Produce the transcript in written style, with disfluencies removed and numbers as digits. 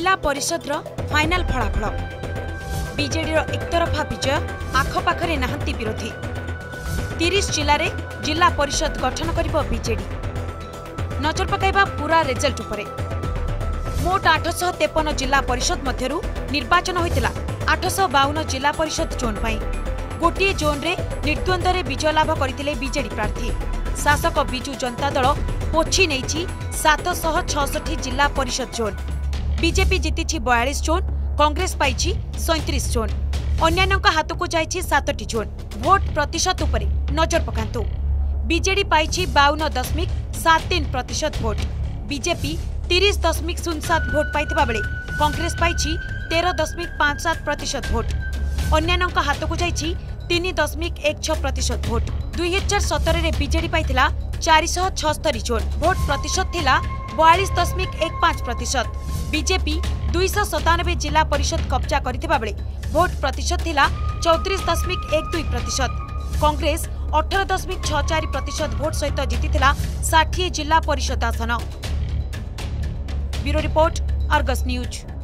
जिला परिषद फाइनाल फलाफल बीजेडी एकतरफा विजय आखपाखे नहांती विरोधी 30 जिले में जिला परिषद गठन करिब बीजेडी नजर पकाइबा पूरा रिजल्ट उपरे मोट 853 जिला परिषद मध्यरु निर्वाचन होइतिला 852 जिला परिषद जोन पाई गोटे जोन रे निर्द्वंद्व रे विजय लाभ करथिले बीजेडी प्रार्थी शासक बिजू जनता दल पोछि नेछि 766 जिला परिषद जोन बीजेपी जीति 42 जोन कांग्रेस पाइछि 37 जोन अन्यान्यक हाथ को जाइछि 7टी जोन भोट प्रतिशत उपरे नजर पकांतु बीजेडी पाइछि 52.73% भोट बीजेपी 30.07 भोट पाइथिबा बेले कांग्रेस पाइछि 13.57% भोट अन्यान्यक हाथ को जाइछि 3.16% भोट 2017 रे बीजेडी पाइथिला 476 जोन भोट प्रतिशत थिला 42.15% बीजेपी 297 जिला परिषद कब्जा करथिबा बेले भोट प्रतिशत थिला 34.12% कांग्रेस 18.64% भोट सहित जीतिथिला 60 जिला परिषद आसन। Bureau report Argus news.